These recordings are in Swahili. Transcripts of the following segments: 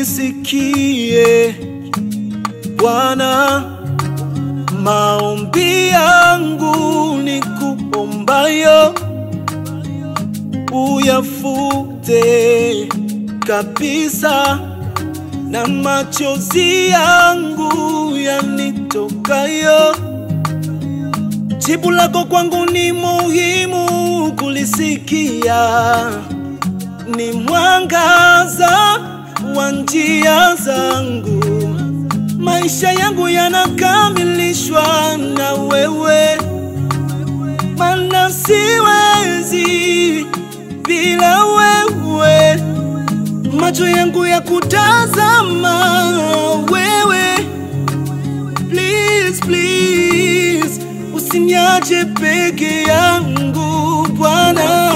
unisikie Bwana, maombi yangu nikuombayo uyafute kabisa, na machozi yangu yanitokayo. Jibu lako kwangu ni muhimu kulisikia, ni mwangaza wa njia zangu. Maisha yangu yanakamilishwa na wewe, maana siwezi bila wewe. Macho yangu ya kutazama wewe, please, please, usiniache peke yangu Bwana.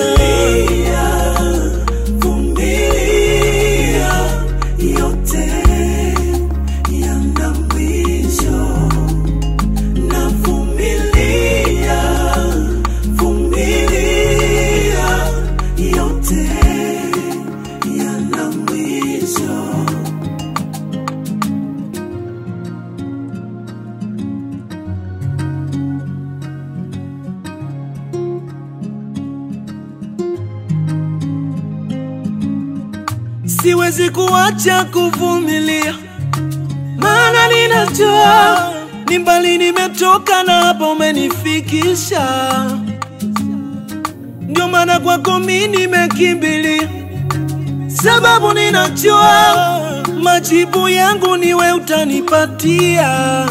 Siwezi kuacha kuvumilia, maana ninajua ni mbali nimetoka na hapo umenifikisha. Ndio maana kwako mimi nimekimbilia, sababu ninajua majibu yangu ni wewe utanipatia.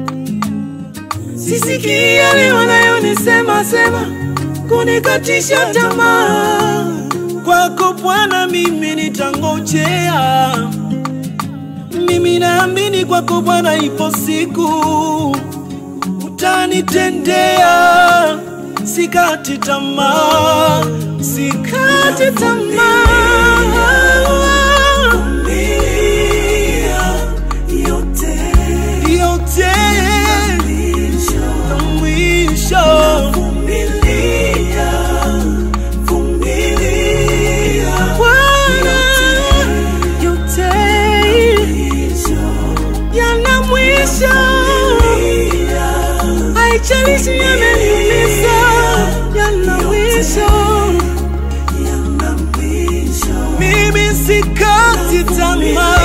Sisikii yale wanayonisema kunikatisha tamaa. Kwako Bwana mimi nitangojea, mimi naamini kwako Bwana ipo siku utanitendea. Sikati tamaa, sikati tamaa. Yote mwisho. Haijalishi yameniumiza, yana mwisho. Mimi sikati tamaa.